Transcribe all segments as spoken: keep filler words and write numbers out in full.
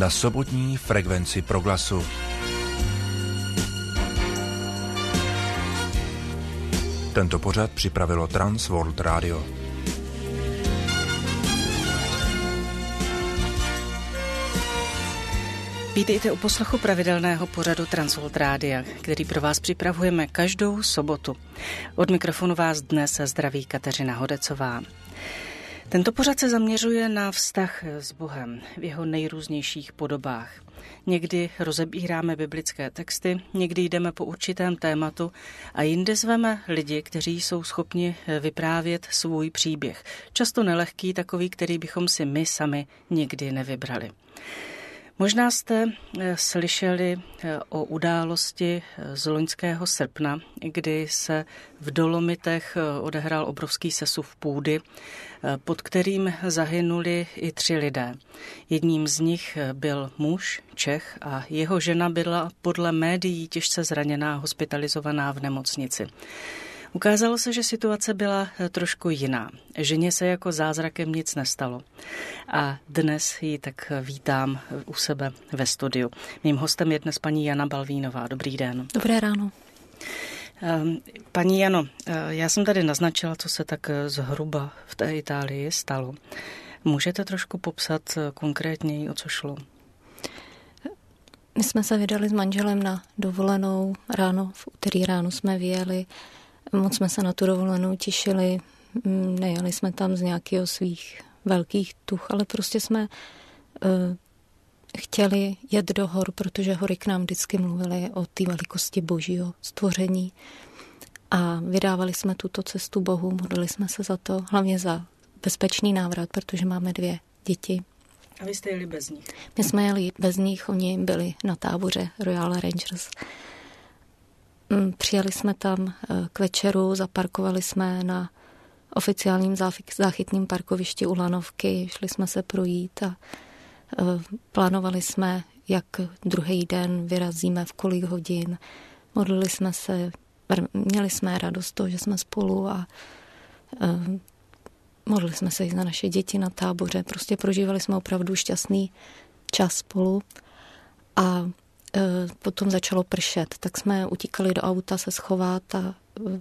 na sobotní frekvenci Proglasu. Tento pořad připravilo Trans World Radio. Vítejte u poslechu pravidelného pořadu Trans World Rádia, který pro vás připravujeme každou sobotu. Od mikrofonu vás dnes zdraví Kateřina Hodecová. Tento pořad se zaměřuje na vztah s Bohem v jeho nejrůznějších podobách. Někdy rozebíráme biblické texty, někdy jdeme po určitém tématu a jinde zveme lidi, kteří jsou schopni vyprávět svůj příběh. Často nelehký, takový, který bychom si my sami nikdy nevybrali. Možná jste slyšeli o události z loňského srpna, kdy se v Dolomitech odehrál obrovský sesuv půdy, pod kterým zahynuli i tři lidé. Jedním z nich byl muž, Čech, a jeho žena byla podle médií těžce zraněná, hospitalizovaná v nemocnici. Ukázalo se, že situace byla trošku jiná. Ženě se jako zázrakem nic nestalo. A dnes ji tak vítám u sebe ve studiu. Mým hostem je dnes paní Jana Balvínová. Dobrý den. Dobré ráno. Paní Jano, já jsem tady naznačila, co se tak zhruba v té Itálii stalo. Můžete trošku popsat konkrétněji, o co šlo? My jsme se vydali s manželem na dovolenou ráno, v úterý ráno jsme vyjeli. Moc jsme se na tu dovolenou těšili, nejeli jsme tam z nějakého svých velkých tuch, ale prostě jsme uh, chtěli jet do hor, protože hory k nám vždycky mluvily o té velikosti Božího stvoření a vydávali jsme tuto cestu Bohu, modlili jsme se za to, hlavně za bezpečný návrat, protože máme dvě děti. A vy jste jeli bez nich? My jsme jeli bez nich, oni byli na táboře Royal Rangers. Přijeli jsme tam k večeru, zaparkovali jsme na oficiálním záchytním parkovišti u Lanovky, šli jsme se projít a plánovali jsme, jak druhý den vyrazíme, v kolik hodin. Modlili jsme se, měli jsme radost toho, že jsme spolu a modlili jsme se i za naše děti na táboře. Prostě prožívali jsme opravdu šťastný čas spolu a potom začalo pršet, tak jsme utíkali do auta se schovat a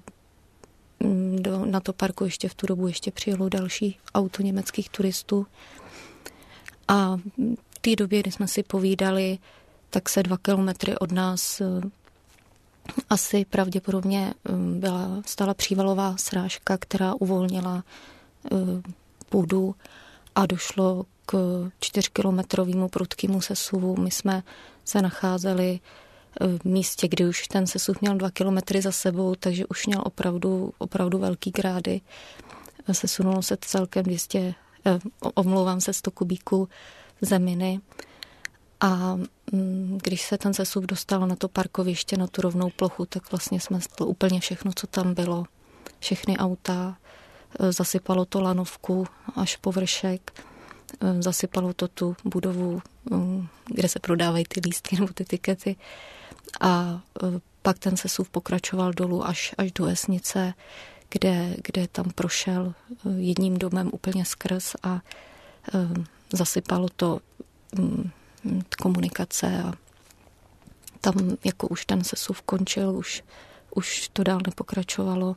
do, na to parkoviště v tu dobu ještě přijelo další auto německých turistů. A v té době, kdy jsme si povídali, tak se dva kilometry od nás asi pravděpodobně byla stala přívalová srážka, která uvolnila půdu a došlo k čtyřkilometrovému prudkému sesuvu. My jsme se nacházeli v místě, kdy už ten sesuv měl dva kilometry za sebou, takže už měl opravdu, opravdu velký grády. Sesunulo se celkem dvě stě, eh, omlouvám se, sto kubíků zeminy. A když se ten sesuv dostal na to parkoviště, na tu rovnou plochu, tak vlastně jsme úplně všechno, co tam bylo, všechny auta, zasypalo to Lanovku až po vršek, zasypalo to tu budovu, kde se prodávají ty lístky nebo ty tikety. A pak ten sesuv pokračoval dolů až, až do Esnice, kde, kde tam prošel jedním domem úplně skrz a zasypalo to komunikace a tam jako už ten sesuv končil, už, už to dál nepokračovalo.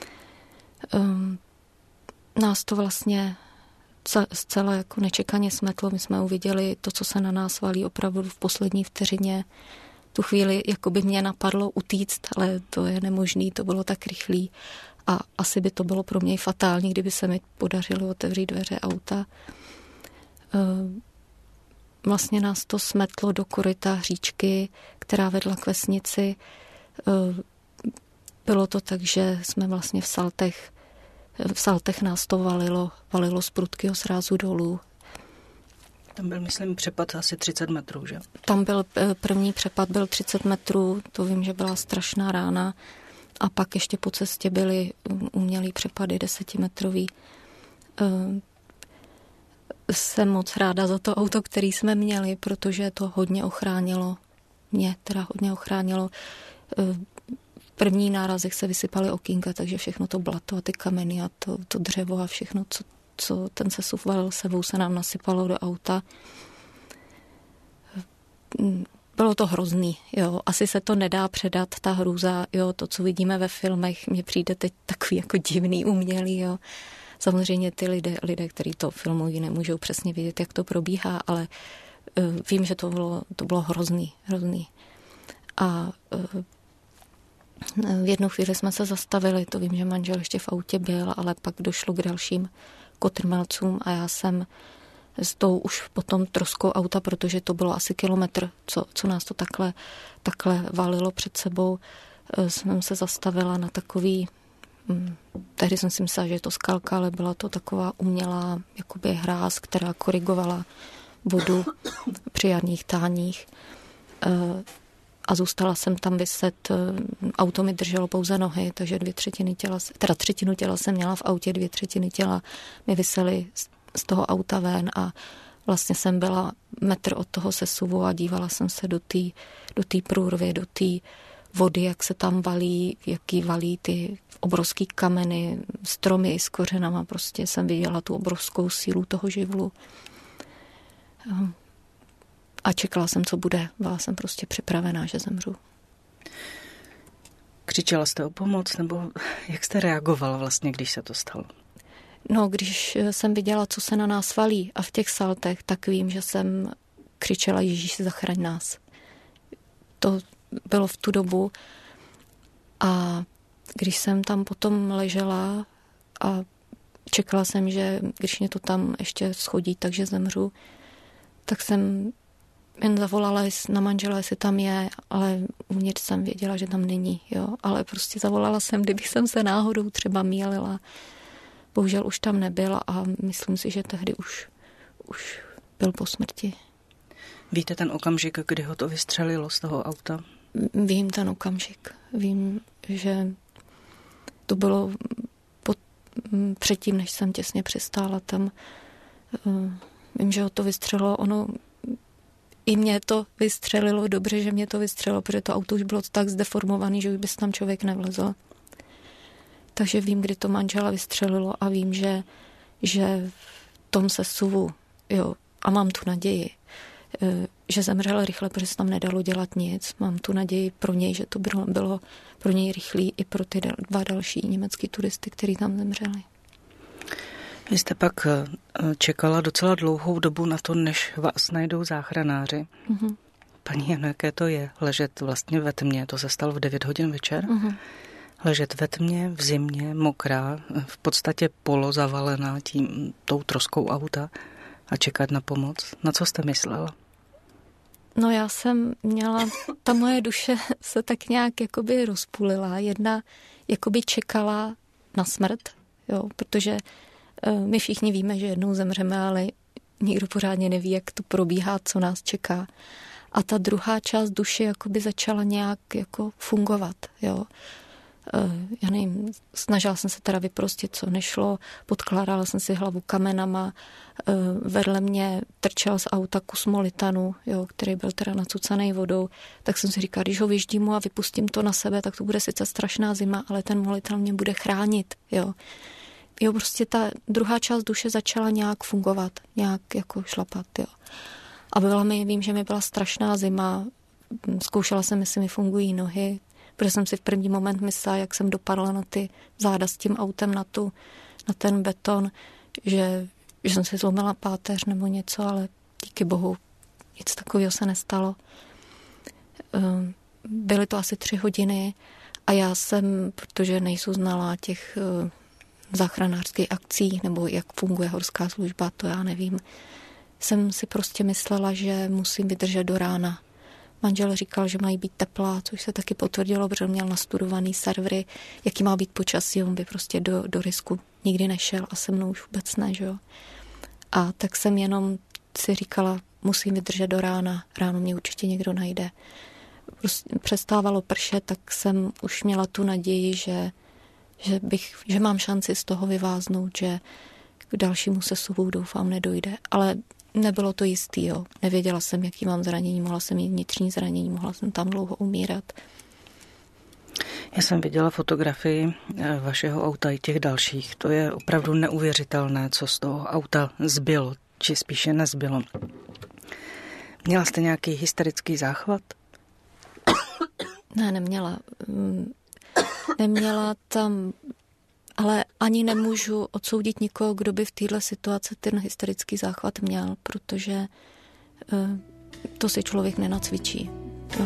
Nás to vlastně zcela jako nečekaně smetlo. My jsme uviděli to, co se na nás valí opravdu v poslední vteřině. Tu chvíli jako by mě napadlo utíct, ale to je nemožný, to bylo tak rychlý. A asi by to bylo pro mě fatální, kdyby se mi podařilo otevřít dveře auta. Vlastně nás to smetlo do koryta říčky, která vedla k vesnici. Bylo to tak, že jsme vlastně v Saltech V Saltech nás to valilo, valilo z prudkého srázu dolů. Tam byl, myslím, přepad asi třicet metrů, že? Tam byl první přepad, byl třicet metrů, to vím, že byla strašná rána. A pak ještě po cestě byly umělý přepady desetimetrový. Jsem moc ráda za to auto, který jsme měli, protože to hodně ochránilo. Mě teda hodně ochránilo. první nárazech se vysypaly okýnka, takže všechno to blato a ty kameny a to, to dřevo a všechno, co, co ten sesuv valil sebou, se nám nasypalo do auta. bylo to hrozný, jo. Asi se to nedá předat, ta hrůza, jo, to, co vidíme ve filmech, mně přijde teď takový jako divný, umělý, jo. Samozřejmě ty lidé, lidé, kteří to filmují, nemůžou přesně vědět, jak to probíhá, ale uh, vím, že to bylo, to bylo hrozný, hrozný. A uh, v jednu chvíli jsme se zastavili, to vím, že manžel ještě v autě byl, ale pak došlo k dalším kotrmelcům a já jsem s tou už potom troskou auta, protože to bylo asi kilometr, co, co nás to takhle, takhle valilo před sebou, jsem se zastavila na takový, tehdy jsem si myslela, že je to skalka, ale byla to taková umělá jakoby hráz, která korigovala vodu při jarních táních. A zůstala jsem tam viset, auto mi drželo pouze nohy, takže dvě třetiny těla, teda třetinu těla jsem měla v autě, dvě třetiny těla mi visely z toho auta ven a vlastně jsem byla metr od toho sesuvu a dívala jsem se do té do té průrvy, do té vody, jak se tam valí, jaký valí ty obrovský kameny, stromy s kořenama, prostě jsem viděla tu obrovskou sílu toho živlu. A čekala jsem, co bude. Byla jsem prostě připravená, že zemřu. Křičela jste o pomoc, nebo jak jste reagovala vlastně, když se to stalo? No, když jsem viděla, co se na nás valí a v těch saltech, tak vím, že jsem křičela Ježíši, zachraň nás. To bylo v tu dobu a když jsem tam potom ležela a čekala jsem, že když mě to tam ještě schodí, takže zemřu, tak jsem jen zavolala na manžela, jestli tam je, ale uvnitř jsem věděla, že tam není, jo. Ale prostě zavolala jsem, kdybych jsem se náhodou třeba mýlila. Bohužel už tam nebyla a myslím si, že tehdy už, už byl po smrti. Víte ten okamžik, kdy ho to vystřelilo z toho auta? Vím ten okamžik. Vím, že to bylo pod, předtím, než jsem těsně přistála tam. Vím, že ho to vystřelilo. Ono i mě to vystřelilo dobře, že mě to vystřelilo, protože to auto už bylo tak zdeformované, že už by tam člověk nevlezl. Takže vím, kdy to manžela vystřelilo a vím, že, že v tom sesuvu, jo, a mám tu naději, že zemřel rychle, protože se tam nedalo dělat nic. Mám tu naději pro něj, že to bylo, bylo pro něj rychlý i pro ty dva další německý turisty, kteří tam zemřeli. Vy jste pak čekala docela dlouhou dobu na to, než vás najdou záchranáři. Mm-hmm. Paní Jano, jaké to je ležet vlastně ve tmě? To se stalo v devět hodin večer. Mm-hmm. Ležet ve tmě, v zimě, mokrá, v podstatě polozavalená tím, tou troskou auta a čekat na pomoc. Na co jste myslela? No já jsem měla, ta moje duše se tak nějak jakoby rozpůlila. Jedna jakoby čekala na smrt, jo, protože my všichni víme, že jednou zemřeme, ale nikdo pořádně neví, jak to probíhá, co nás čeká. A ta druhá část duše jakoby začala nějak jako fungovat, jo. Já nevím, snažila jsem se teda vyprostit, co nešlo, podkládala jsem si hlavu kamenama, vedle mě trčel z auta kus molitanu, jo, který byl teda nacucaný vodou, tak jsem si říkala, když ho vyždím a vypustím to na sebe, tak to bude sice strašná zima, ale ten molitan mě bude chránit, jo. Jo, prostě ta druhá část duše začala nějak fungovat, nějak jako šlapat, jo. A byla mi, vím, že mi byla strašná zima, zkoušela jsem, jestli mi fungují nohy, protože jsem si v první moment myslela, jak jsem dopadla na ty záda s tím autem, na, tu, na ten beton, že, že jsem si zlomila páteř nebo něco, ale díky bohu nic takového se nestalo. Byly to asi tři hodiny a já jsem, protože nejsou znalá těch záchranářských akcí nebo jak funguje horská služba, to já nevím, jsem si prostě myslela, že musím vydržet do rána. Manžel říkal, že mají být teplá, což se taky potvrdilo, protože měl nastudovaný servery, jaký má být počasí, on by prostě do, do risku nikdy nešel a se mnou už vůbec ne, že jo. A tak jsem jenom si říkala, musím vydržet do rána, ráno mě určitě někdo najde. Prostě přestávalo pršet, tak jsem už měla tu naději, že, že, bych, že mám šanci z toho vyváznout, že k dalšímu sesuvu doufám nedojde, ale nebylo to jistý, jo. Nevěděla jsem, jaký mám zranění, mohla jsem mít vnitřní zranění, mohla jsem tam dlouho umírat. Já jsem viděla fotografii vašeho auta i těch dalších. To je opravdu neuvěřitelné, co z toho auta zbylo, či spíše nezbylo. Měla jste nějaký hysterický záchvat? Ne, neměla. Neměla tam, ale ani nemůžu odsoudit nikoho, kdo by v této situaci ten hysterický záchvat měl, protože to si člověk nenacvičí. Jo.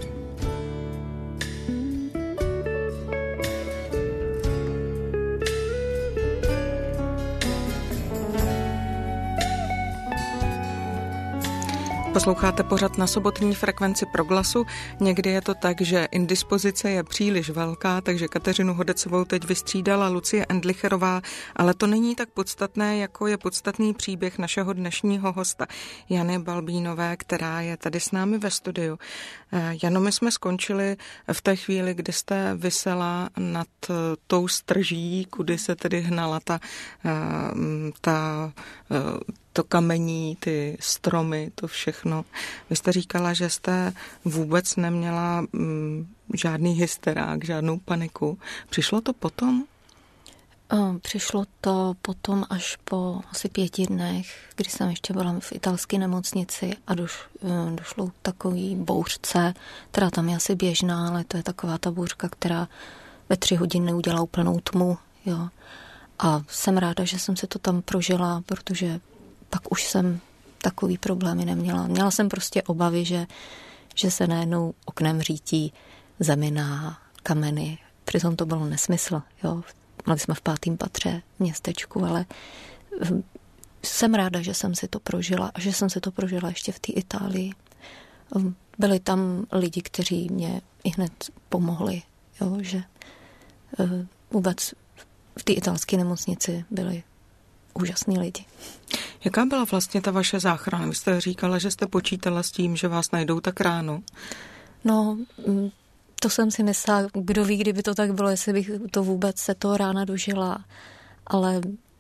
Posloucháte pořad na sobotní frekvenci Proglasu. Někdy je to tak, že indispozice je příliš velká, takže Kateřinu Hodecovou teď vystřídala Lucie Endlicherová, ale to není tak podstatné, jako je podstatný příběh našeho dnešního hosta, Jany Balbínové, která je tady s námi ve studiu. Jano, my jsme skončili v té chvíli, kdy jste visela nad tou strží, kudy se tedy hnala ta, ta to kamení, ty stromy, to všechno. Vy jste říkala, že jste vůbec neměla mm, žádný hysterák, žádnou paniku. Přišlo to potom? Přišlo to potom až po asi pěti dnech, kdy jsem ještě byla v italské nemocnici a doš, došlo k takový bouřce, která tam je asi běžná, ale to je taková ta bouřka, která ve tři hodiny udělá úplnou tmu. Jo. A jsem ráda, že jsem si to tam prožila, protože pak už jsem takový problémy neměla. Měla jsem prostě obavy, že, že se najednou oknem řítí zemina, kameny. Přitom to bylo nesmysl. Jo. Měli jsme v pátém patře v městečku, ale jsem ráda, že jsem si to prožila a že jsem si to prožila ještě v té Itálii. Byli tam lidi, kteří mě i hned pomohli, jo, že vůbec v té italské nemocnici byli úžasní lidi. Jaká byla vlastně ta vaše záchrana? Vy jste říkala, že jste počítala s tím, že vás najdou tak ráno. No, to jsem si myslela, kdo ví, kdyby to tak bylo, jestli bych to vůbec se toho rána dožila. Ale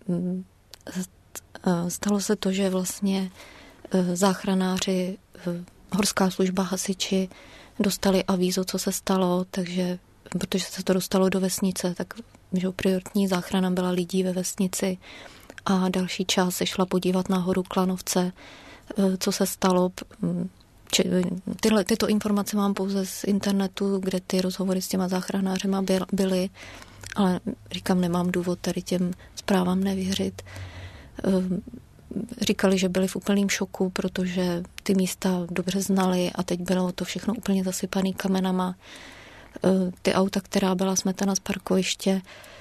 stalo se to, že vlastně záchranáři, horská služba, hasiči dostali avízo, co se stalo, takže protože se to dostalo do vesnice, tak že prioritní záchrana byla lidí ve vesnici a další část se šla podívat na horu Klanovce, co se stalo. Tyhle, tyto informace mám pouze z internetu, kde ty rozhovory s těma záchranářema byly, ale říkám, nemám důvod tady těm zprávám nevěřit. Říkali, že byli v úplném šoku, protože ty místa dobře znali a teď bylo to všechno úplně zasypaný kamenama. Ty auta, která byla smetena z parkoviště,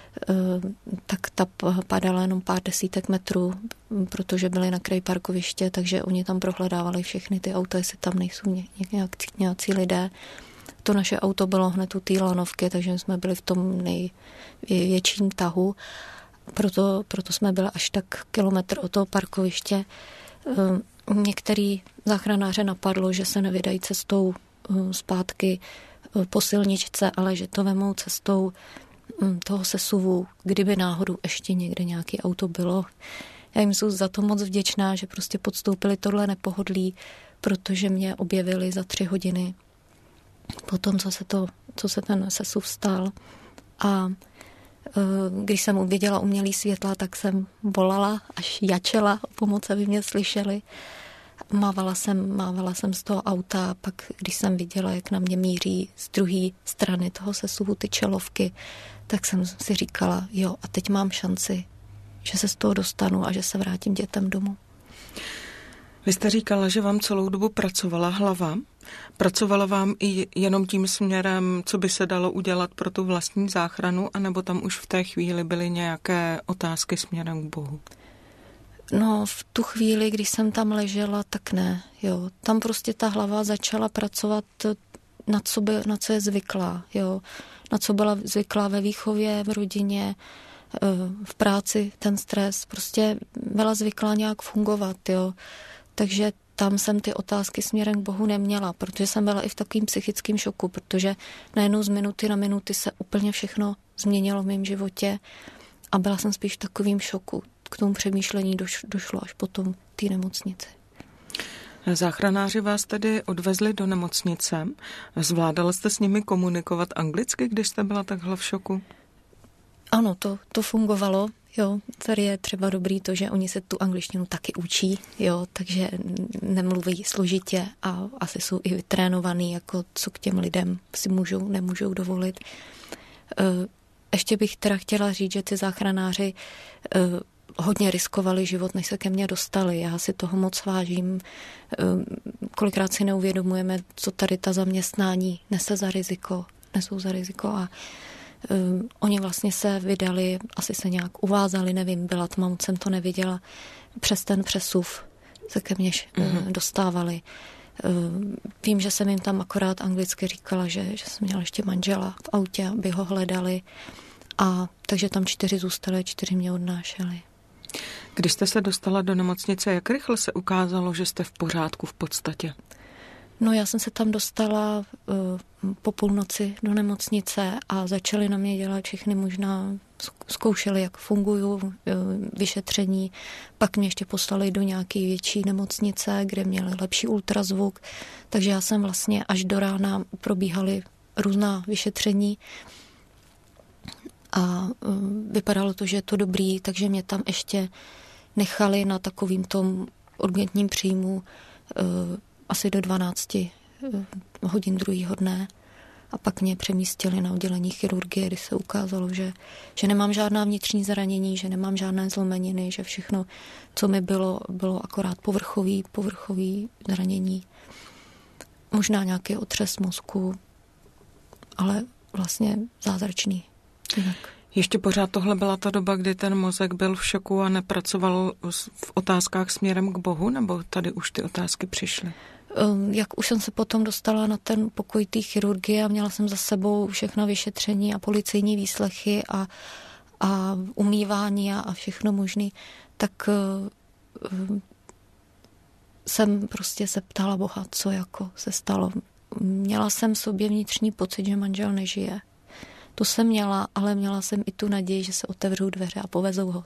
tak ta padala jenom pár desítek metrů, protože byly na kraji parkoviště, takže oni tam prohledávali všechny ty auta, jestli tam nejsou ně, nějací, nějací lidé. To naše auto bylo hned u té lanovky, takže jsme byli v tom největším tahu. Proto, proto jsme byli až tak kilometr od toho parkoviště. Některý záchranáře napadlo, že se nevydají cestou zpátky po silničce, ale že to vemou cestou toho sesuvu, kdyby náhodou ještě někde nějaké auto bylo. Já jim jsem za to moc vděčná, že prostě podstoupili tohle nepohodlí, protože mě objevili za tři hodiny po tom, co se, to, co se ten sesuv stal. A když jsem uviděla umělý světla, tak jsem volala, až jačela o pomoc, aby mě slyšeli. Mávala jsem, mávala jsem z toho auta a pak, když jsem viděla, jak na mě míří z druhé strany toho sesuvu ty čelovky, tak jsem si říkala, jo, a teď mám šanci, že se z toho dostanu a že se vrátím dětem domů. Vy jste říkala, že vám celou dobu pracovala hlava. Pracovala vám i jenom tím směrem, co by se dalo udělat pro tu vlastní záchranu, anebo tam už v té chvíli byly nějaké otázky směrem k Bohu? No, v tu chvíli, když jsem tam ležela, tak ne, jo. Tam prostě ta hlava začala pracovat na co, by, na co je zvyklá, jo. Na co byla zvyklá ve výchově, v rodině, v práci, ten stres. Prostě byla zvyklá nějak fungovat, jo. Takže tam jsem ty otázky směrem k Bohu neměla, protože jsem byla i v takovým psychickém šoku, protože najednou z minuty na minuty se úplně všechno změnilo v mém životě a byla jsem spíš v takovým šoku. K tomu přemýšlení doš, došlo až potom té nemocnici. Záchranáři vás tedy odvezli do nemocnice. Zvládala jste s nimi komunikovat anglicky, když jste byla takhle v šoku? Ano, to, to fungovalo. Jo, tady je třeba dobrý to, že oni se tu angličtinu taky učí, jo, takže nemluví složitě a asi jsou i vytrénovaný, jako co k těm lidem si můžou, nemůžou dovolit. Ještě bych teda chtěla říct, že ty záchranáři hodně riskovali život, než se ke mně dostali. Já si toho moc vážím. Kolikrát si neuvědomujeme, co tady ta zaměstnání nese za riziko, nesou za riziko a Um, oni vlastně se vydali, asi se nějak uvázali, nevím, byla tma, moc jsem to neviděla, přes ten přesuv se ke mně mm-hmm. dostávali. Um, vím, že jsem jim tam akorát anglicky říkala, že, že jsem měla ještě manžela v autě, aby ho hledali a takže tam čtyři zůstali, čtyři mě odnášeli. Když jste se dostala do nemocnice, jak rychle se ukázalo, že jste v pořádku v podstatě? No já jsem se tam dostala uh, po půlnoci do nemocnice a začali na mě dělat všechny možná, zkoušeli, jak fungují uh, vyšetření. Pak mě ještě poslali do nějaké větší nemocnice, kde měli lepší ultrazvuk. Takže já jsem vlastně až do rána probíhaly různá vyšetření a uh, vypadalo to, že je to dobrý, takže mě tam ještě nechali na takovým tom urgentním příjmu uh, asi do dvanácti hodin druhého dne a pak mě přemístili na oddělení chirurgie, kdy se ukázalo, že, že nemám žádná vnitřní zranění, že nemám žádné zlomeniny, že všechno, co mi bylo, bylo akorát povrchový, povrchový zranění. Možná nějaký otřes mozku, ale vlastně zázračný. Jinak. Ještě pořád tohle byla ta doba, kdy ten mozek byl v šoku a nepracoval v otázkách směrem k Bohu, nebo tady už ty otázky přišly? Jak už jsem se potom dostala na ten pokoj té chirurgie a měla jsem za sebou všechno vyšetření a policejní výslechy a, a umývání a, a všechno možné, tak uh, jsem prostě se ptala Boha, co jako se stalo. Měla jsem v sobě vnitřní pocit, že manžel nežije. To jsem měla, ale měla jsem i tu naději, že se otevřou dveře a povezou ho.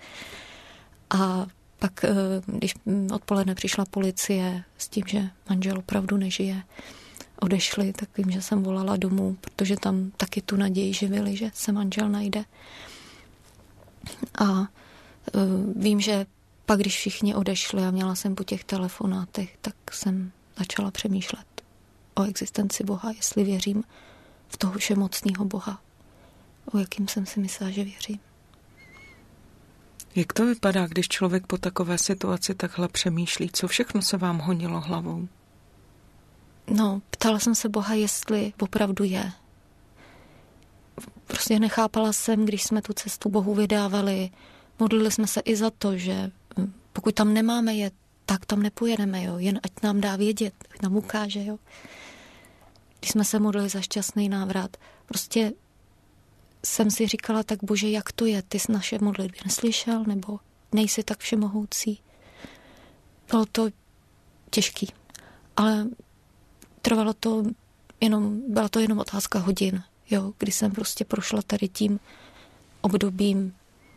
A pak, když odpoledne přišla policie s tím, že manžel opravdu nežije, odešli, tak vím, že jsem volala domů, protože tam taky tu naději živili, že se manžel najde. A vím, že pak, když všichni odešli a měla jsem po těch telefonátech, tak jsem začala přemýšlet o existenci Boha, jestli věřím v toho všemocného Boha, o jakým jsem si myslela, že věřím. Jak to vypadá, když člověk po takové situaci takhle přemýšlí? Co všechno se vám honilo hlavou? No, ptala jsem se Boha, jestli opravdu je. Prostě nechápala jsem, když jsme tu cestu Bohu vydávali. Modlili jsme se i za to, že pokud tam nemáme jet, tak tam nepojedeme, jo. Jen ať nám dá vědět, ať nám ukáže, jo. Když jsme se modlili za šťastný návrat, prostě jsem si říkala, tak Bože, jak to je? Ty jsi naše modlitby neslyšel, nebo nejsi tak všemohoucí? Bylo to těžký, ale trvalo to jenom, byla to jenom otázka hodin, jo, kdy jsem prostě prošla tady tím obdobím.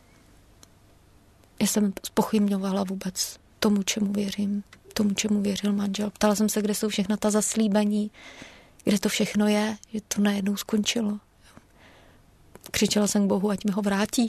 Já jsem zpochybňovala vůbec tomu, čemu věřím, tomu, čemu věřil manžel. Ptala jsem se, kde jsou všechna ta zaslíbení, kde to všechno je, že to najednou skončilo. Křičela jsem k Bohu, ať mi ho vrátí.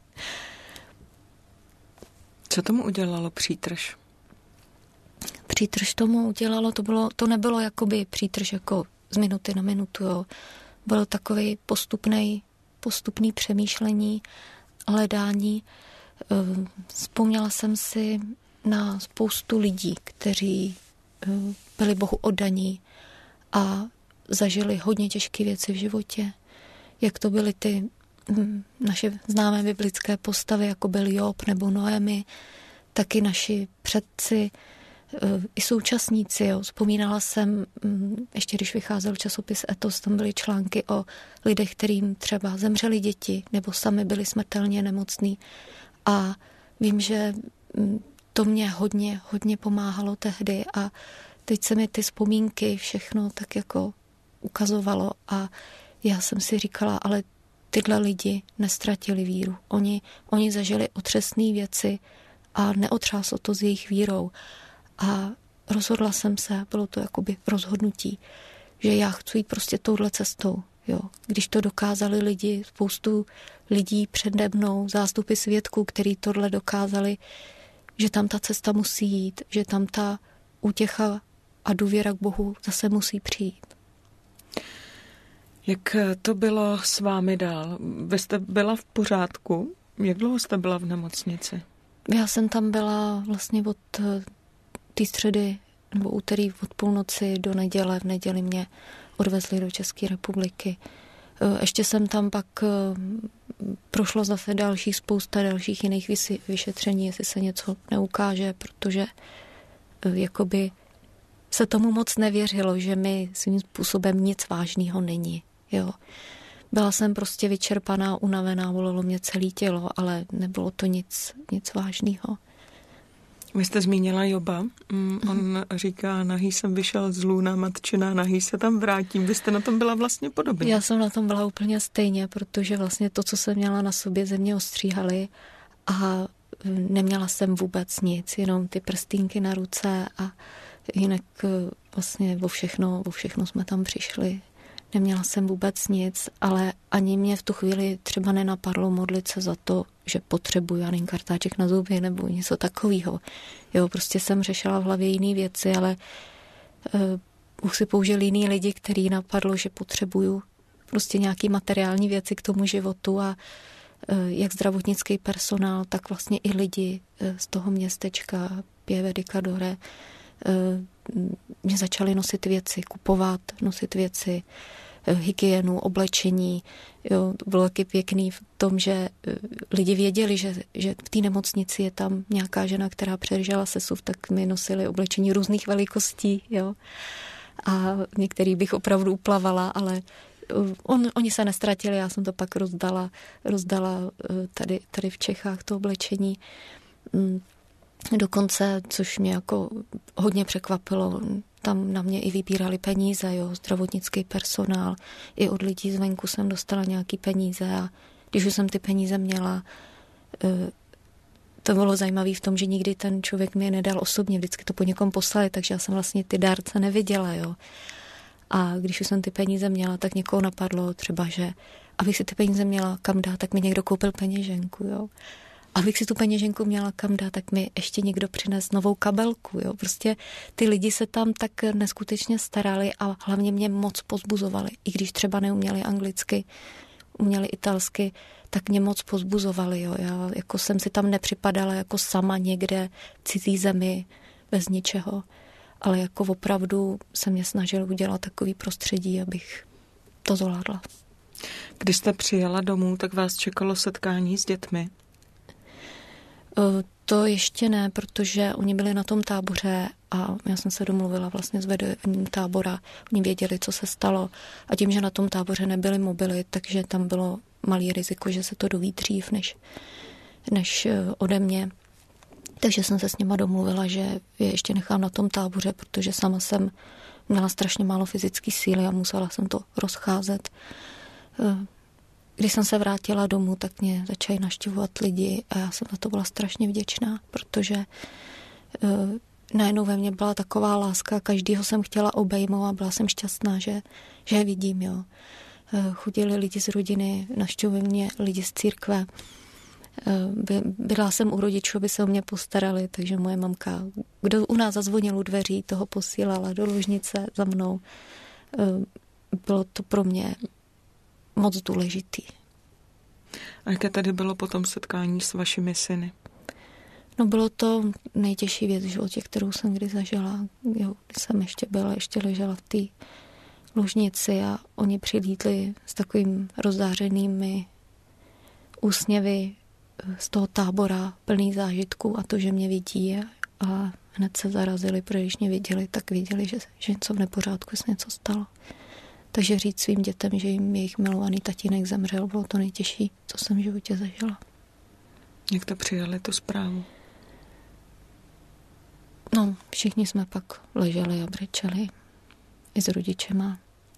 Co tomu udělalo přítrž? Přítrž tomu udělalo, to, bylo, to nebylo jakoby přítrž jako z minuty na minutu. Jo. Bylo takový postupný, postupný přemýšlení, hledání. Vzpomněla jsem si na spoustu lidí, kteří byli Bohu oddaní a zažili hodně těžké věci v životě. Jak to byly ty hm, naše známé biblické postavy, jako byl Job nebo Noemi, taky naši předci i současníci. Jo. Vzpomínala jsem, hm, ještě když vycházel časopis Etos, tam byly články o lidech, kterým třeba zemřeli děti nebo sami byli smrtelně nemocní. A vím, že hm, to mě hodně, hodně pomáhalo tehdy a teď se mi ty vzpomínky všechno tak jako ukazovalo a já jsem si říkala, ale tyhle lidi nestratili víru. Oni, oni zažili otřesné věci a neotřáslo to s jejich vírou. A rozhodla jsem se, bylo to jakoby rozhodnutí, že já chci jít prostě touhle cestou. Jo. Když to dokázali lidi, spoustu lidí přede mnou, zástupy svědků, který tohle dokázali, že tam ta cesta musí jít, že tam ta útěcha a důvěra k Bohu zase musí přijít. Jak to bylo s vámi dál? Vy jste byla v pořádku? Jak dlouho jste byla v nemocnici? Já jsem tam byla vlastně od té středy nebo úterý od půlnoci do neděle. V neděli mě odvezli do České republiky. Ještě jsem tam pak prošlo zase další spousta dalších jiných vyšetření, jestli se něco neukáže, protože jakoby se tomu moc nevěřilo, že mi svým způsobem nic vážného není. Jo. Byla jsem prostě vyčerpaná, unavená, bolelo mě celé tělo, ale nebylo to nic, nic vážného. Vy jste zmínila Joba. Mm, on říká, nahý jsem vyšel z lůna matčina, nahý se tam vrátím. Vy jste na tom byla vlastně podobně. Já jsem na tom byla úplně stejně, protože vlastně to, co jsem měla na sobě, ze mě ostříhali a neměla jsem vůbec nic, jenom ty prstínky na ruce a jinak vlastně o všechno, o všechno jsme tam přišli. Neměla jsem vůbec nic, ale ani mě v tu chvíli třeba nenapadlo modlit se za to, že potřebuji Janin kartáček na zuby nebo něco takového. Jo, prostě jsem řešila v hlavě jiné věci, ale uh, už si použili jiný lidi, který napadlo, že potřebuju prostě nějaký materiální věci k tomu životu a uh, jak zdravotnický personál, tak vlastně i lidi uh, z toho městečka Pieve di Cadore uh, mě začali nosit věci, kupovat, nosit věci, hygienu, oblečení. Jo, bylo taky pěkný v tom, že lidi věděli, že, že v té nemocnici je tam nějaká žena, která přežila sesuv, tak mi nosili oblečení různých velikostí. Jo. A některý bych opravdu uplavala, ale on, oni se nestratili, já jsem to pak rozdala, rozdala tady, tady v Čechách to oblečení. Dokonce, což mě jako hodně překvapilo, tam na mě i vybírali peníze, jo, zdravotnický personál, i od lidí zvenku jsem dostala nějaký peníze a když už jsem ty peníze měla, to bylo zajímavé v tom, že nikdy ten člověk mi je nedal osobně, vždycky to po někom poslali, takže já jsem vlastně ty dárce neviděla, jo. A když už jsem ty peníze měla, tak někoho napadlo třeba, že abych si ty peníze měla kam dát, tak mi někdo koupil peněženku, jo. Abych si tu peněženku měla kam dát, tak mi ještě někdo přines novou kabelku. Jo. Prostě ty lidi se tam tak neskutečně starali a hlavně mě moc pozbuzovali. I když třeba neuměli anglicky, uměli italsky, tak mě moc pozbuzovali. Jo. Já jako jsem si tam nepřipadala jako sama někde v cizí zemi bez ničeho, ale jako opravdu se mě snažil udělat takový prostředí, abych to zvládla. Když jste přijela domů, tak vás čekalo setkání s dětmi? To ještě ne, protože oni byli na tom táboře a já jsem se domluvila vlastně s vedením tábora. Oni věděli, co se stalo a tím, že na tom táboře nebyly mobily, takže tam bylo malý riziko, že se to doví dřív než, než ode mě. Takže jsem se s nima domluvila, že je ještě nechám na tom táboře, protože sama jsem měla strašně málo fyzické síly a musela jsem to rozcházet. Když jsem se vrátila domů, tak mě začali navštěvovat lidi a já jsem za to byla strašně vděčná, protože uh, najednou ve mně byla taková láska, každýho jsem chtěla obejmout a byla jsem šťastná, že, že je vidím, jo. Uh, chodili lidi z rodiny, navštěvovali mě lidi z církve. Uh, by, byla jsem u rodičů, aby se o mě postarali, takže moje mamka, kdo u nás zazvonil u dveří, toho posílala do ložnice za mnou. Uh, bylo to pro mě moc důležitý. A jaké tady bylo potom setkání s vašimi syny? No bylo to nejtěžší věc v životě, kterou jsem kdy zažila. Jo, když jsem ještě byla, ještě ležela v té ložnici a oni přilítli s takovým rozzářenými úsměvy z toho tábora plný zážitků a to, že mě vidí a hned se zarazili, protože když mě viděli, tak viděli, že, že něco v nepořádku, se něco stalo. Takže říct svým dětem, že jim jejich milovaný tatínek zemřel, bylo to nejtěžší, co jsem v životě zažila. Jak to přijali, tu zprávu? No, všichni jsme pak leželi a brečeli. I s rodičema.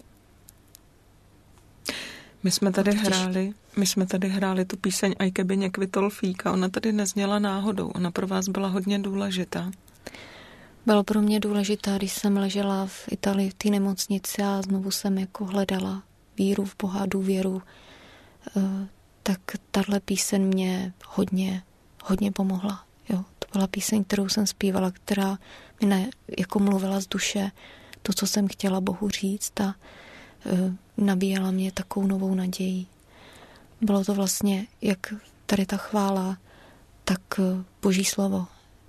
My jsme tady hráli, my jsme tady hráli tu píseň Aj keby mě kvitol fík a ona tady nezněla náhodou. Ona pro vás byla hodně důležitá. Bylo pro mě důležitá, když jsem ležela v Itálii v té nemocnici a znovu jsem jako hledala víru v Boha, důvěru, tak tahle píseň mě hodně, hodně pomohla. Jo, to byla píseň, kterou jsem zpívala, která mi ne, jako mluvila z duše, to, co jsem chtěla Bohu říct a nabíjela mě takovou novou naději. Bylo to vlastně, jak tady ta chvála, tak Boží slovo,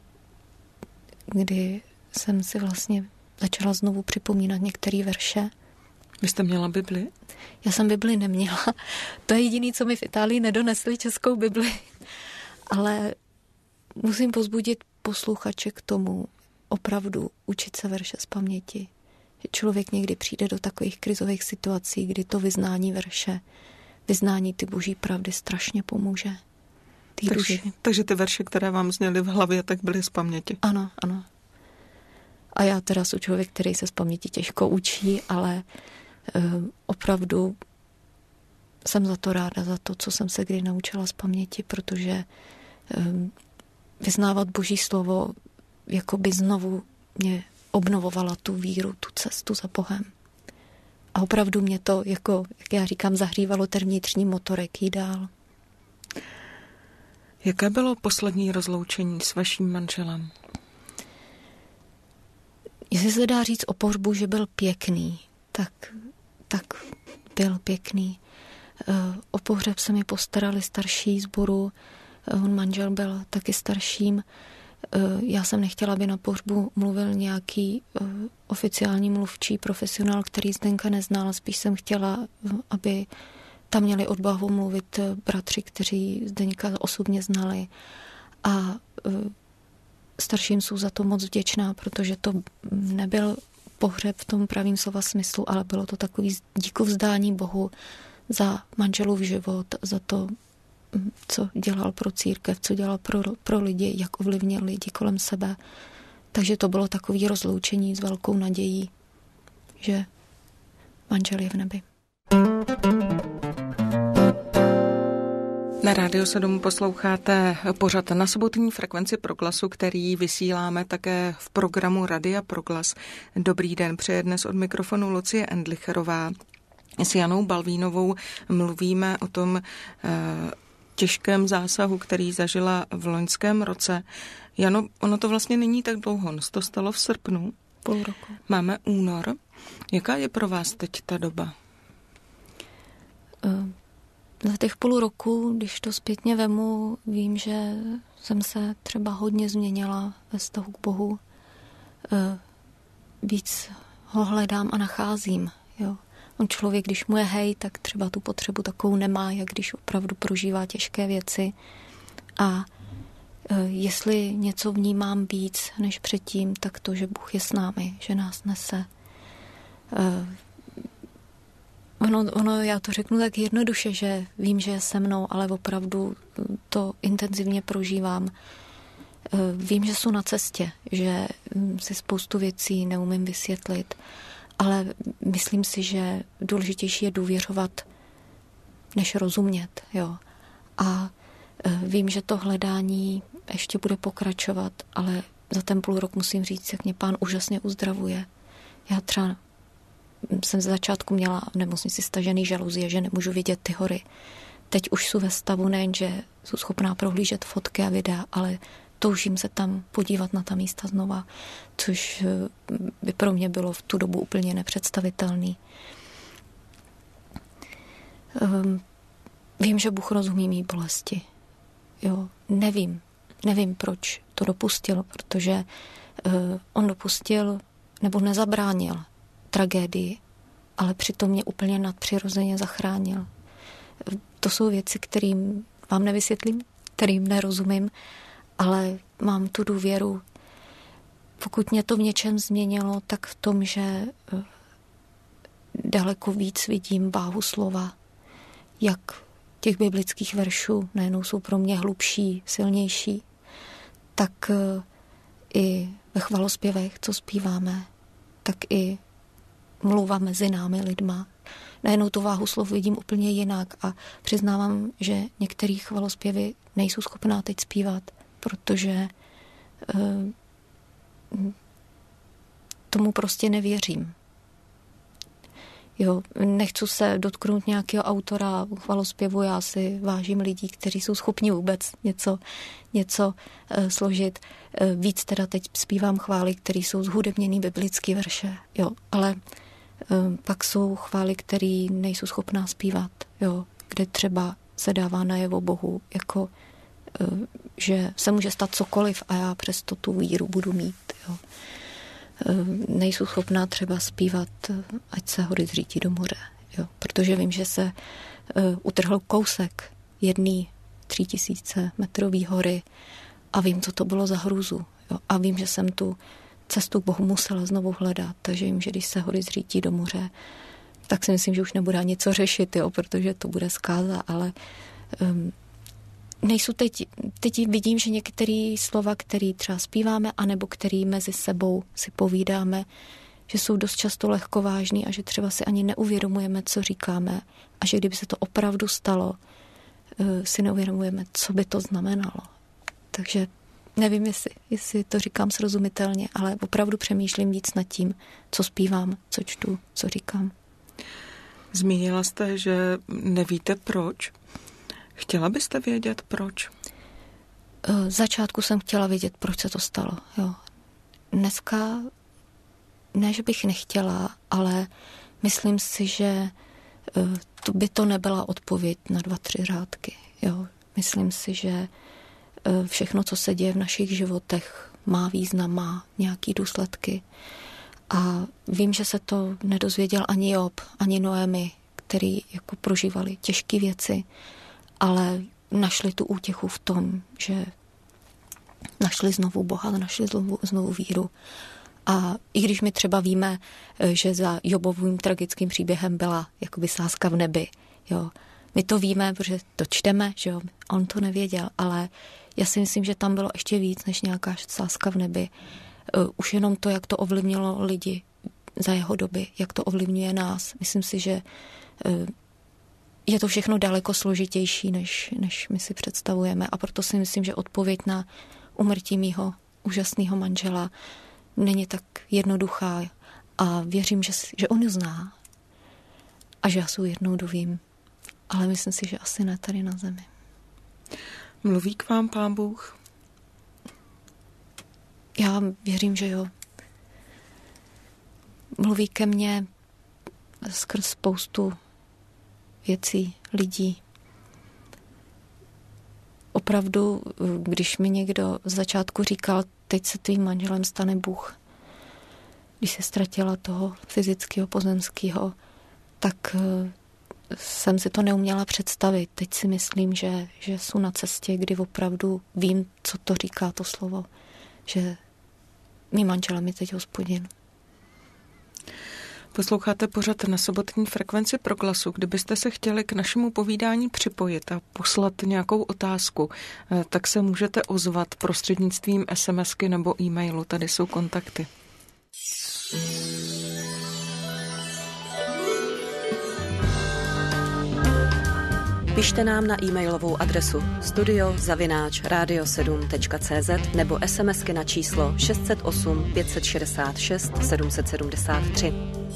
kdy jsem si vlastně začala znovu připomínat některé verše. Vy jste měla Bibli? Já jsem Bibli neměla. To je jediné, co mi v Itálii nedonesli, českou Bibli. Ale musím povzbudit posluchače k tomu opravdu učit se verše z paměti. Že člověk někdy přijde do takových krizových situací, kdy to vyznání verše, vyznání ty Boží pravdy strašně pomůže. Takže, duši. takže ty verše, které vám zněly v hlavě, tak byly z paměti. Ano, ano. A já teda jsem člověk, který se z paměti těžko učí, ale um, opravdu jsem za to ráda, za to, co jsem se kdy naučila z paměti, protože um, vyznávat Boží slovo jako by znovu mě obnovovala tu víru, tu cestu za Bohem. A opravdu mě to, jako, jak já říkám, zahřívalo ten vnitřní motorek jít dál. Jaké bylo poslední rozloučení s vaším manželem? Jestli se dá říct o pohřbu, že byl pěkný, tak, tak byl pěkný. O pohřeb se mi postarali starší sboru, on manžel byl taky starším. Já jsem nechtěla, aby na pohřbu mluvil nějaký oficiální mluvčí profesionál, který Zdenka neznal. Spíš jsem chtěla, aby tam měli odvahu mluvit bratři, kteří Zdeňka osobně znali. A starším jsou za to moc vděčná, protože to nebyl pohřeb v tom pravým slova smyslu, ale bylo to takový díkovzdání Bohu za manželův život, za to, co dělal pro církev, co dělal pro, pro lidi, jak ovlivnil lidi kolem sebe. Takže to bylo takové rozloučení s velkou nadějí, že manžel je v nebi. Na Rádiu sedm posloucháte pořad Na sobotní frekvenci Proglasu, který vysíláme také v programu Radia Proglas. Dobrý den, přeje dnes od mikrofonu Lucie Endlicherová. S Janou Balvínovou mluvíme o tom eh, těžkém zásahu, který zažila v loňském roce. Jano, ono to vlastně není tak dlouho, to stalo v srpnu. Půl roku. Máme únor. Jaká je pro vás teď ta doba? Uh. Za těch půl roku, když to zpětně vemu, vím, že jsem se třeba hodně změnila ve vztahu k Bohu. Víc ho hledám a nacházím. Jo. On člověk, když mu je hej, tak třeba tu potřebu takovou nemá, jak když opravdu prožívá těžké věci. A jestli něco vnímám víc než předtím, tak to, že Bůh je s námi, že nás nese. Ono, ono, já to řeknu tak jednoduše, že vím, že je se mnou, ale opravdu to intenzivně prožívám. Vím, že jsou na cestě, že si spoustu věcí neumím vysvětlit, ale myslím si, že důležitější je důvěřovat, než rozumět. Jo. A vím, že to hledání ještě bude pokračovat, ale za ten půl rok musím říct, jak mě Pán úžasně uzdravuje. Já třeba jsem ze začátku měla v nemocnici stažený žaluzie, že nemůžu vidět ty hory. Teď už jsou ve stavu nejen, že jsou schopná prohlížet fotky a videa, ale toužím se tam podívat na ta místa znova, což by pro mě bylo v tu dobu úplně nepředstavitelný. Um, vím, že Bůh rozumí mý bolesti. Jo, nevím, nevím, proč to dopustil, protože uh, on dopustil nebo nezabránil tragédii, ale přitom mě úplně nadpřirozeně zachránil. To jsou věci, kterým vám nevysvětlím, kterým nerozumím, ale mám tu důvěru. Pokud mě to v něčem změnilo, tak v tom, že daleko víc vidím váhu slova, jak těch biblických veršů nejenom jsou pro mě hlubší, silnější, tak i ve chvalospěvech, co zpíváme, tak i mluva mezi námi lidma. Najednou tu váhu slov vidím úplně jinak a přiznávám, že některé chvalospěvy nejsou schopná teď zpívat, protože uh, tomu prostě nevěřím. Jo, nechci se dotknout nějakého autora chvalospěvu, já si vážím lidí, kteří jsou schopni vůbec něco, něco uh, složit. Uh, víc teda teď zpívám chvály, které jsou zhudebněný biblický verše, jo, ale uh, pak jsou chvály, které nejsou schopná zpívat, jo, kde třeba se dává najevo Bohu, jako uh, že se může stát cokoliv a já přesto tu víru budu mít, jo. Nejsou schopná třeba zpívat Ať se hory zřítí do moře, jo? Protože vím, že se uh, utrhl kousek jedný tří tisíce metrový hory a vím, co to bylo za hrůzu. Jo? A vím, že jsem tu cestu k Bohu musela znovu hledat, takže vím, že když se hory zřítí do moře, tak si myslím, že už nebude ani co řešit, jo? Protože to bude zkáza, ale um, nejsou teď, teď vidím, že některé slova, které třeba zpíváme, anebo které mezi sebou si povídáme, že jsou dost často lehkovážný a že třeba si ani neuvědomujeme, co říkáme a že kdyby se to opravdu stalo, si neuvědomujeme, co by to znamenalo. Takže nevím, jestli, jestli to říkám srozumitelně, ale opravdu přemýšlím víc nad tím, co zpívám, co čtu, co říkám. Zmínila jste, že nevíte proč. Chtěla byste vědět, proč? V začátku jsem chtěla vědět, proč se to stalo. Jo. Dneska, ne, že bych nechtěla, ale myslím si, že to by to nebyla odpověď na dva, tři řádky. Jo. Myslím si, že všechno, co se děje v našich životech, má význam, má nějaký důsledky. A vím, že se to nedozvěděl ani Job, ani Noemi, který jako prožívali těžké věci, ale našli tu útěchu v tom, že našli znovu Boha, našli znovu, znovu víru. A i když my třeba víme, že za Jobovým tragickým příběhem byla jakoby sázka v nebi, jo. My to víme, protože to čteme, že jo, on to nevěděl, ale já si myslím, že tam bylo ještě víc než nějaká sázka v nebi. Už jenom to, jak to ovlivnilo lidi za jeho doby, jak to ovlivňuje nás. Myslím si, že je to všechno daleko složitější, než, než my si představujeme. A proto si myslím, že odpověď na úmrtí mýho úžasného manžela není tak jednoduchá. A věřím, že, že on ji zná. A že já se jednou dovím. Ale myslím si, že asi ne tady na zemi. Mluví k vám Pán Bůh? Já věřím, že jo. Mluví ke mně skrz spoustu věcí, lidí. Opravdu, když mi někdo z začátku říkal, teď se tvým manželem stane Bůh, když se ztratila toho fyzického, pozemského, tak jsem si to neuměla představit. Teď si myslím, že, že jsou na cestě, kdy opravdu vím, co to říká to slovo, že mým manželem je teď Hospodin. Posloucháte pořad Na sobotní frekvenci Proglasu. Kdybyste se chtěli k našemu povídání připojit a poslat nějakou otázku, tak se můžete ozvat prostřednictvím SMSky nebo e-mailu. Tady jsou kontakty. Pište nám na e-mailovou adresu studio zavináč radio sedm tečka cé zet nebo SMSky na číslo šest set osm pět set šedesát šest sedm set sedmdesát tři.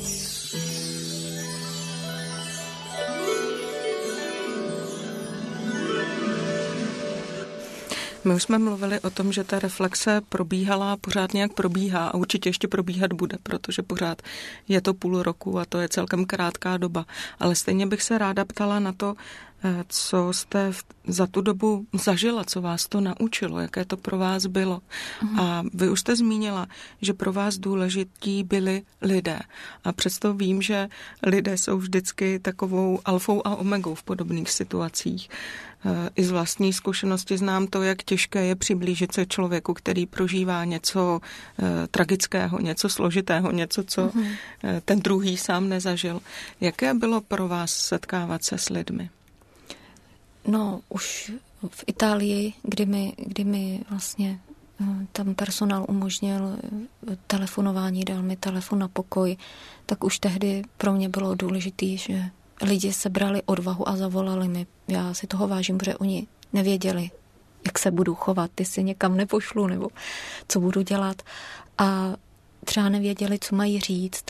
My už jsme mluvili o tom, že ta reflexe probíhala, pořád nějak probíhá a určitě ještě probíhat bude, protože pořád je to půl roku a to je celkem krátká doba. Ale stejně bych se ráda ptala na to, co jste za tu dobu zažila, co vás to naučilo, jaké to pro vás bylo. Mm. A vy už jste zmínila, že pro vás důležití byli lidé. A přesto vím, že lidé jsou vždycky takovou alfou a omegou v podobných situacích. I z vlastní zkušenosti znám to, jak těžké je přiblížit se člověku, který prožívá něco tragického, něco složitého, něco, co mm. ten druhý sám nezažil. Jaké bylo pro vás setkávat se s lidmi? No, už v Itálii, kdy mi, kdy mi vlastně tam personál umožnil telefonování, dal mi telefon na pokoj, tak už tehdy pro mě bylo důležité, že lidi sebrali odvahu a zavolali mi. Já si toho vážím, protože oni nevěděli, jak se budu chovat, jestli někam nepošlu, nebo co budu dělat. A třeba nevěděli, co mají říct.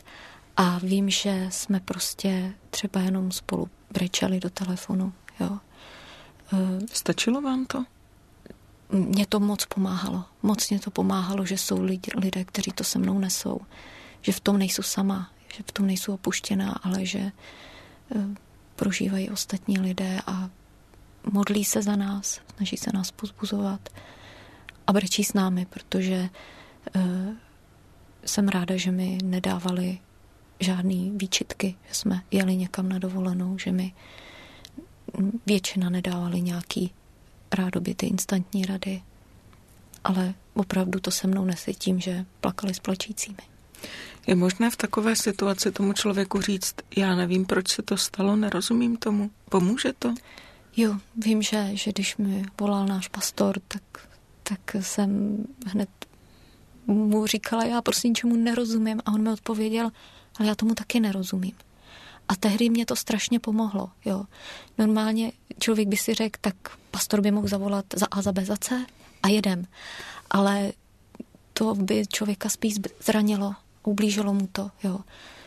A vím, že jsme prostě třeba jenom spolu brečeli do telefonu. Jo. Stačilo vám to? Mně to moc pomáhalo. Moc mě to pomáhalo, že jsou lidi, lidé, kteří to se mnou nesou. Že v tom nejsou sama, že v tom nejsou opuštěná, ale že prožívají ostatní lidé a modlí se za nás, snaží se nás povzbuzovat a brečí s námi, protože uh, jsem ráda, že mi nedávali žádný výčitky, že jsme jeli někam na dovolenou, že mi většina nedávali nějaký rádoby ty instantní rady, ale opravdu to se mnou nesli tím, že plakali s plačícími. Je možné v takové situaci tomu člověku říct, já nevím, proč se to stalo, nerozumím tomu. Pomůže to? Jo, vím, že, že když mi volal náš pastor, tak, tak jsem hned mu říkala, já prostě ničemu nerozumím a on mi odpověděl, ale já tomu taky nerozumím. A tehdy mě to strašně pomohlo. Jo. Normálně člověk by si řekl, tak pastor by mohl zavolat za A, za B, za C a jedem. Ale to by člověka spíš zranilo, ublížilo mu to. Jo.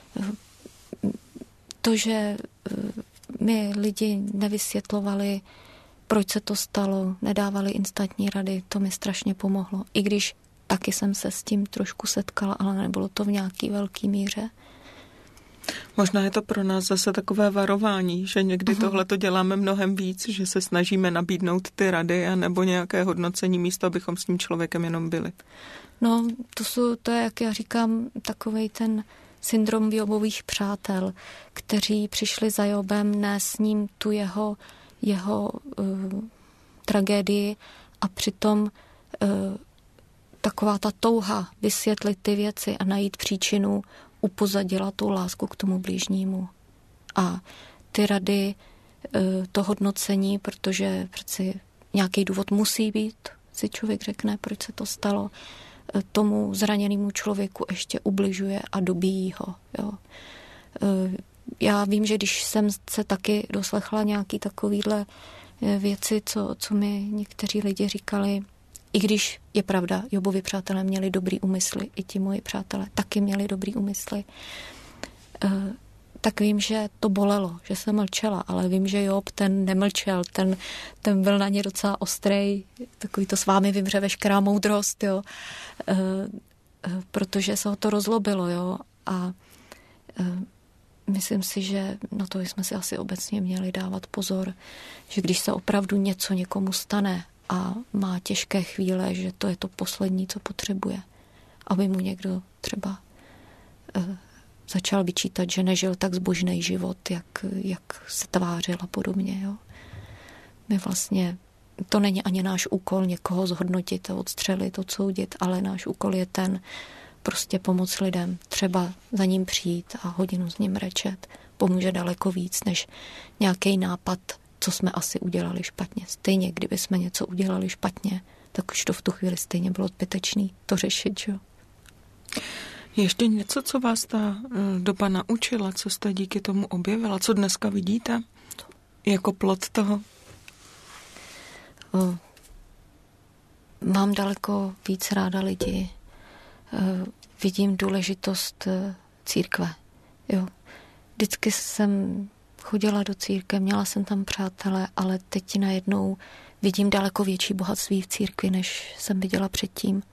To, že mi lidi nevysvětlovali, proč se to stalo, nedávali instantní rady, to mi strašně pomohlo. I když taky jsem se s tím trošku setkala, ale nebylo to v nějaký velký míře. Možná je to pro nás zase takové varování, že někdy uh-huh. tohle to děláme mnohem víc, že se snažíme nabídnout ty rady a nebo nějaké hodnocení místo, abychom s tím člověkem jenom byli. No, to, jsou, to je, jak já říkám, takovej ten syndrom Jobových přátel, kteří přišli za Jobem, ne s ním tu jeho, jeho uh, tragédii a přitom uh, taková ta touha vysvětlit ty věci a najít příčinu upozadila tu lásku k tomu blížnímu. A ty rady, to hodnocení, protože přeci nějaký důvod musí být, si člověk řekne, proč se to stalo, tomu zraněnému člověku ještě ubližuje a dobíjí ho. Jo. Já vím, že když jsem se taky doslechla nějaký takovýhle věci, co, co mi někteří lidi říkali, i když je pravda, Jobovi přátelé měli dobrý úmysly, i ti moji přátelé taky měli dobrý úmysly, tak vím, že to bolelo, že jsem mlčela, ale vím, že Job ten nemlčel, ten, ten byl na ně docela ostrej, takový to s vámi vymře veškerá moudrost, jo, protože se ho to rozlobilo, jo, a myslím si, že na to jsme si asi obecně měli dávat pozor, že když se opravdu něco někomu stane a má těžké chvíle, že to je to poslední, co potřebuje, aby mu někdo třeba uh, začal vyčítat, že nežil tak zbožný život, jak, jak se tvářil a podobně. Jo. My vlastně, to není ani náš úkol někoho zhodnotit a odstřelit, odsoudit, ale náš úkol je ten prostě pomoct lidem, třeba za ním přijít a hodinu s ním rečet, pomůže daleko víc, než nějaký nápad, co jsme asi udělali špatně. Stejně, kdyby jsme něco udělali špatně, tak už to v tu chvíli stejně bylo zbytečný to řešit, jo. Ještě něco, co vás ta doba naučila, co jste díky tomu objevila, co dneska vidíte jako plod toho? O, mám daleko víc ráda lidi. O, vidím důležitost církve. Jo. Vždycky jsem chodila do církve, měla jsem tam přátele, ale teď najednou vidím daleko větší bohatství v církvi, než jsem viděla předtím.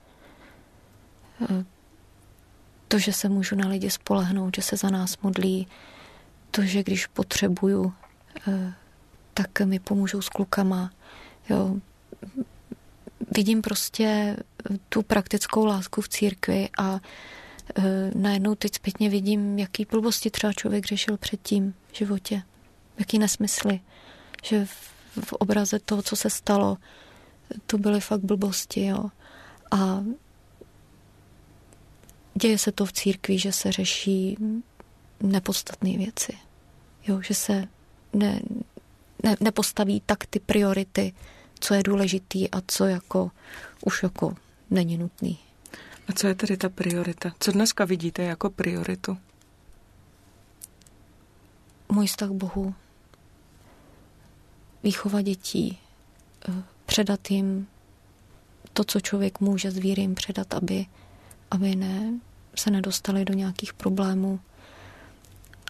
To, že se můžu na lidi spolehnout, že se za nás modlí, to, že když potřebuju, tak mi pomůžou s klukama. Jo. Vidím prostě tu praktickou lásku v církvi a najednou teď zpětně vidím, jaký blbosti třeba člověk řešil předtím v životě. Jaký nesmysly. Že v, v obraze toho, co se stalo, to byly fakt blbosti, jo. A děje se to v církvi, že se řeší nepodstatné věci. Jo, že se ne, ne, nepostaví tak ty priority, co je důležitý a co jako už jako není nutný. A co je tedy ta priorita? Co dneska vidíte jako prioritu? Můj vztah k Bohu, výchova dětí, předat jim to, co člověk může s víry jim předat, aby, aby ne, se nedostali do nějakých problémů.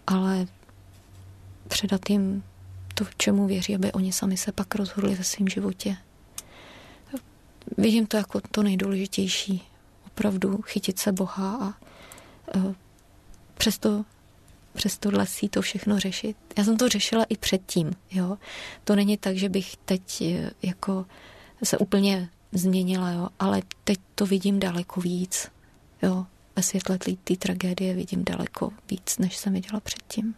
ale předat jim to, čemu věří, aby oni sami se pak rozhodli ve svém životě. Vidím to jako to nejdůležitější. Opravdu chytit se Boha a uh, přesto, přes tohle si to všechno řešit. Já jsem to řešila i předtím. Jo? To není tak, že bych teď jako se úplně změnila, jo? Ale teď to vidím daleko víc. Jo? Ve světle té tragédie vidím daleko víc, než jsem viděla předtím.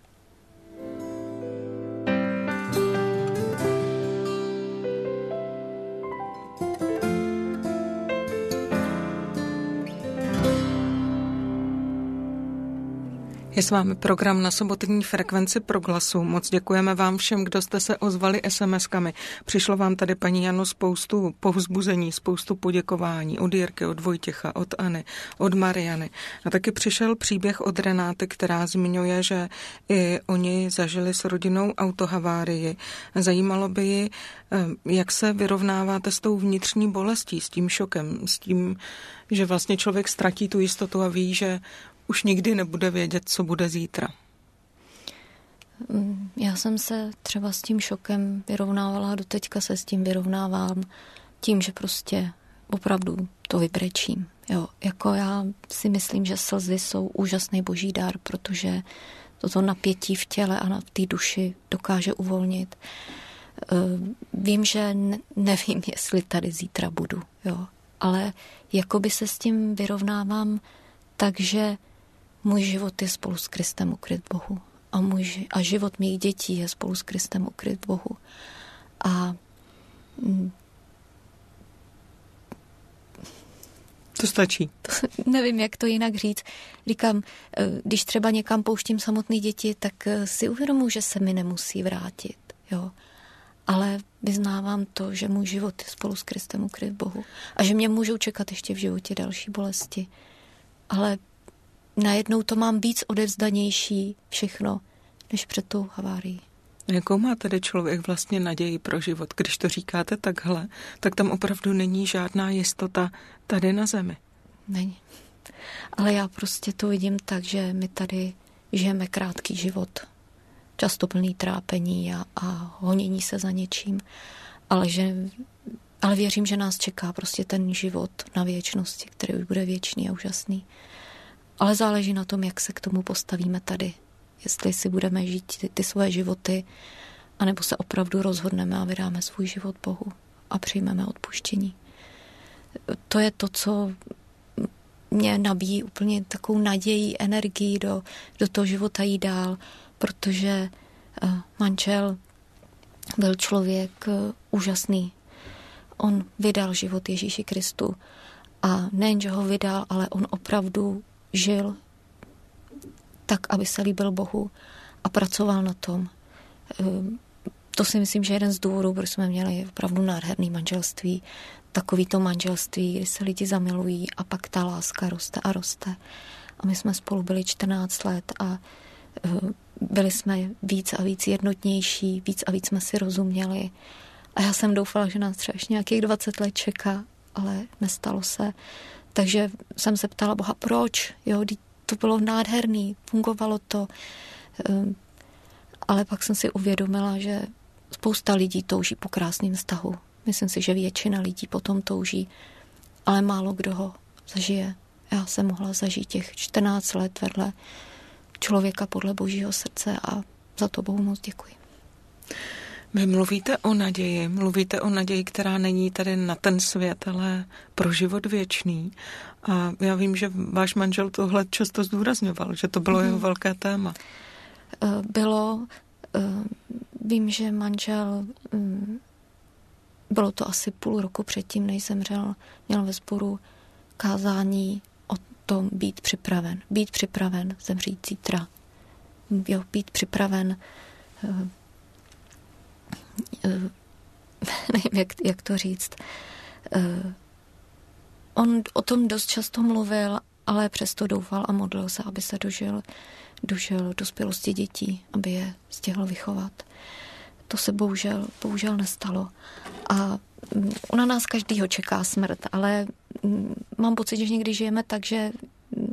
Je s vámi program Na sobotní frekvenci Proglasu. Moc děkujeme vám všem, kdo jste se ozvali es em eskami. Přišlo vám tady, paní Jano, spoustu povzbuzení, spoustu poděkování od Jirky, od Vojtěcha, od Anny, od Mariany. A taky přišel příběh od Renáty, která zmiňuje, že i oni zažili s rodinou autohavárii. Zajímalo by ji, jak se vyrovnáváte s tou vnitřní bolestí, s tím šokem, s tím, že vlastně člověk ztratí tu jistotu a ví, že už nikdy nebude vědět, co bude zítra. Já jsem se třeba s tím šokem vyrovnávala, doteďka se s tím vyrovnávám tím, že prostě opravdu to vybrečím. Jo, jako já si myslím, že slzy jsou úžasný boží dar, protože toto napětí v těle a v té duši dokáže uvolnit. Vím, že nevím, jestli tady zítra budu, jo, ale jakoby se s tím vyrovnávám, takže můj život je spolu s Kristem ukryt Bohu. A, můj, a život mých dětí je spolu s Kristem ukryt Bohu. A mm, to stačí. To, nevím, jak to jinak říct. Říkám, když třeba někam pouštím samotné děti, tak si uvědomuji, že se mi nemusí vrátit. Jo. Ale vyznávám to, že můj život je spolu s Kristem ukryt Bohu. A že mě můžou čekat ještě v životě další bolesti. Ale najednou to mám víc odevzdanější všechno, než před tou havárií. Jakou má tedy člověk vlastně naději pro život? Když to říkáte takhle, tak tam opravdu není žádná jistota tady na zemi. Není. Ale já prostě to vidím tak, že my tady žijeme krátký život. Často plný trápení a, a honění se za něčím. Ale, že, ale věřím, že nás čeká prostě ten život na věčnosti, který už bude věčný a úžasný. Ale záleží na tom, jak se k tomu postavíme tady. Jestli si budeme žít ty, ty svoje životy, anebo se opravdu rozhodneme a vydáme svůj život Bohu a přijmeme odpuštění. To je to, co mě nabíjí úplně takovou naději, energii do, do toho života jít dál, protože uh, manžel byl člověk uh, úžasný. On vydal život Ježíši Kristu a nejen, že ho vydal, ale on opravdu žil tak, aby se líbil Bohu a pracoval na tom. To si myslím, že je jeden z důvodů, proč jsme měli opravdu nádherný manželství. Takový to manželství, kdy se lidi zamilují a pak ta láska roste a roste. A my jsme spolu byli čtrnáct let a byli jsme víc a víc jednotnější, víc a víc jsme si rozuměli. A já jsem doufala, že nás třeba ještě nějakých dvacet let čeká, ale nestalo se. Takže jsem se ptala Boha, proč? Jo, to bylo nádherný, fungovalo to. Ale pak jsem si uvědomila, že spousta lidí touží po krásném vztahu. Myslím si, že většina lidí potom touží, ale málo kdo ho zažije. Já jsem mohla zažít těch čtrnáct let vedle člověka podle Božího srdce a za to Bohu moc děkuji. Vy mluvíte o naději, mluvíte o naději, která není tady na ten svět, ale pro život věčný. A já vím, že váš manžel tohle často zdůrazňoval, že to bylo mm. jeho velké téma. Bylo, vím, že manžel, bylo to asi půl roku předtím, než zemřel, měl ve sboru kázání o tom být připraven. Být připraven zemřít zítra. Jo, být připraven nevím, jak, jak to říct. On o tom dost často mluvil, ale přesto doufal a modlil se, aby se dožil, dožil dospělosti dětí, aby je stihl vychovat. To se bohužel, bohužel nestalo. A u nás každýho čeká smrt, ale mám pocit, že někdy žijeme tak, že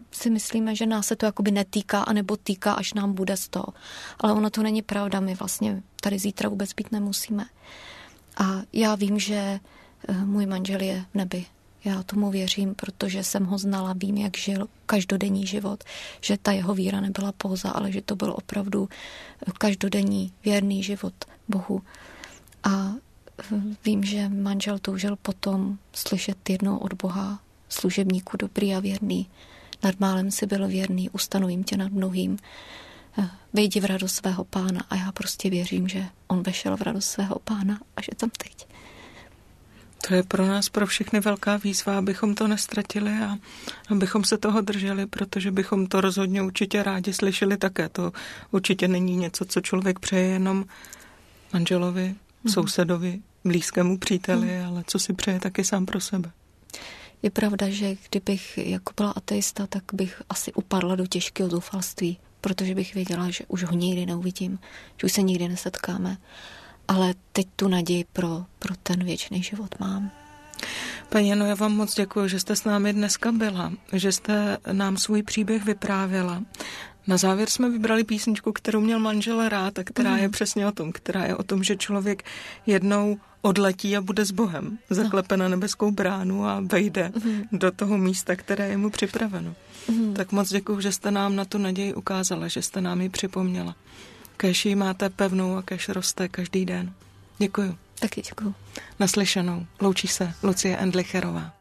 si myslíme, že nás se to jakoby netýká, anebo týká, až nám bude z toho. Ale ono to není pravda, my vlastně tady zítra vůbec být nemusíme. A já vím, že můj manžel je v nebi. Já tomu věřím, protože jsem ho znala, vím, jak žil každodenní život, že ta jeho víra nebyla póza, ale že to byl opravdu každodenní věrný život Bohu. A vím, že manžel toužil potom slyšet jednou od Boha: služebníku dobrý a věrný, nad málem si byl věrný, ustanovím tě nad mnohým, vejdi v radost svého Pána. A já prostě věřím, že on vešel v radost svého Pána a že tam teď. To je pro nás, pro všechny velká výzva, abychom to nestratili a abychom se toho drželi, protože bychom to rozhodně určitě rádi slyšeli také. To určitě není něco, co člověk přeje jenom manželovi, mm. sousedovi, blízkému příteli, mm. ale co si přeje taky sám pro sebe. Je pravda, že kdybych jako byla ateista, tak bych asi upadla do těžkého zoufalství, protože bych věděla, že už ho nikdy neuvidím, že už se nikdy nesetkáme. Ale teď tu naději pro, pro ten věčný život mám. Paní Jano, já vám moc děkuji, že jste s námi dneska byla, že jste nám svůj příběh vyprávěla. Na závěr jsme vybrali písničku, kterou měl manžel rád a která mm. je přesně o tom, která je o tom, že člověk jednou odletí a bude s Bohem, zaklepe na nebeskou bránu a vejde mm. do toho místa, které je mu připraveno. Mm. Tak moc děkuji, že jste nám na tu naději ukázala, že jste nám ji připomněla. Kéž ji máte pevnou a kéž roste každý den. Děkuju. Taky děkuju. Naslyšenou. Loučí se Lucie Endlicherová.